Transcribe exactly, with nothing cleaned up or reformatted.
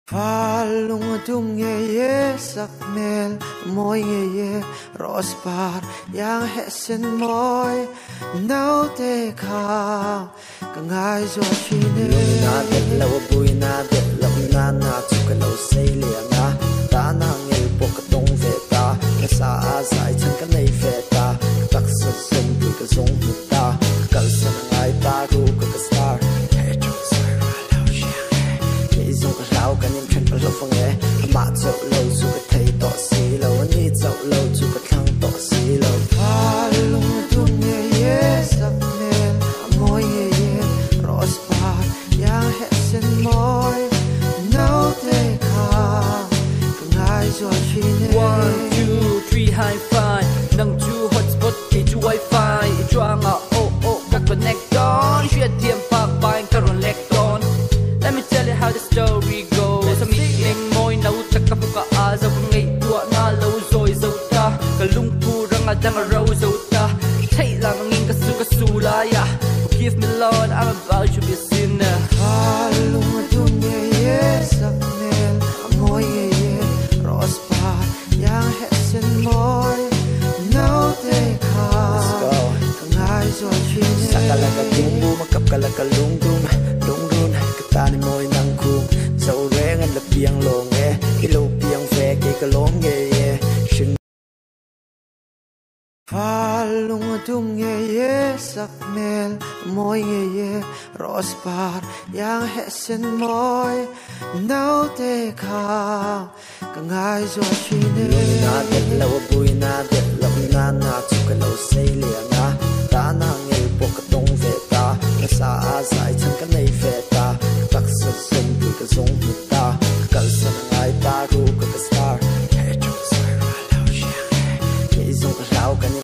Falung tum nghe ye sắc mel môi nghe ye rosbar yang hesen môi nấu tê khao cả ngày rồi chi nè na để lâu bùi na để lâu na na chụp cái lâu say liền na ta na nghe bộ cái đông về ta cái xa dài chân cái này về ta tắc sơ sông bùi cái sông bùi ta cái sân ngày ta ru cái cái star hey trong sai ra lâu chiang cái dòng cái lão cái niềm chân cái lâu phong nghe mà dậu lâu chụp cái thấy tỏ xí lâu anh đi dậu lâu chụp cái thằng tỏ xí lâu Falung tum nghe ye sắc mel môi nghe ye rosbar yang hesen môi nấu tê khao cả ngày rồi chi nè One, two, three, high five. Nâng chu hotspot kỹ chu wifi. Choang à oh oh các connect on. Chuyện thiêm phạc bài các rộn lệch on. Let me tell you how the story goes. Sa miệng môi nấu chắc các phụ cả à dâu ngày tua na lâu rồi dâu ta. Cả lung thu răng à đang à râu dâu ta. Thấy là mà nghìn cả su cả su la ya. Forgive me Lord, I'm about to be a sinner. Falung tum nghe ye sắc mel môi nghe ye rosbar yang hesen môi nấu tê khao cả ngày rồi chi nè Sakalaka tumbu makapkalaka lungdum lungrun katani moy nang kum dâu reng an la piang lo nghe ilo piang ve ke ka lo nghe shin Falung tum nghe ye sắc mel môi nghe ye rosbar yang hesen môi nấu tê khao cả ngày rồi chi nè na để lâu bùi na để lâu na na chụp cái lâu say liền na ta na nghe bộ cái đông về ta cái xa dài chân cái này về ta tắc sơ sông bùi cái sông bùi ta